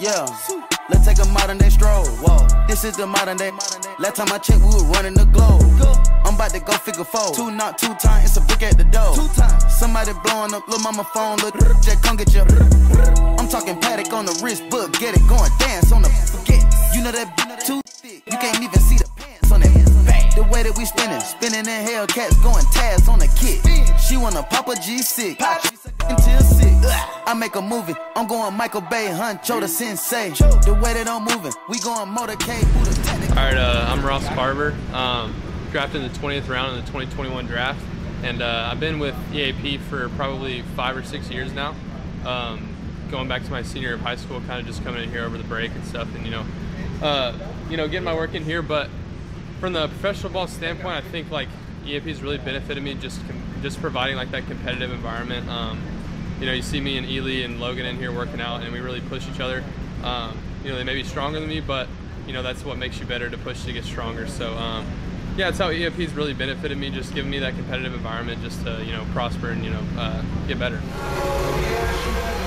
Yeah, let's take a modern day stroll. Whoa, this is the modern day. Last time I checked, we were running the globe. I'm about to go figure four. Two knock, 2 times, it's a brick at the door. 2 times. Somebody blowing up, little mama phone, look, just come get your. I'm talking paddock on the wrist, book, get it going, dance on the forget. You know that too thick, you can't even see the pants on that back. The way that we spinning in Hellcats, going tabs on the kid. She wanna pop a G6, until 6. I make a movie, I'm going Michael Bay, Huncho the sensei. The way that I'm moving, we going motorcade. Alright, I'm Ross Carver, drafted in the 20th round in the 2021 draft, and I've been with EAP for probably 5 or 6 years now. Going back to my senior year of high school, kind of just coming in here over the break and stuff, and getting my work in here. But from the professional ball standpoint, I think like EAP has really benefited me just providing like that competitive environment. You see me and Ely and Logan in here working out, and we really push each other. They may be stronger than me, but that's what makes you better, to push to get stronger. So yeah, that's how EAP's really benefited me, just giving me that competitive environment just to prosper and get better.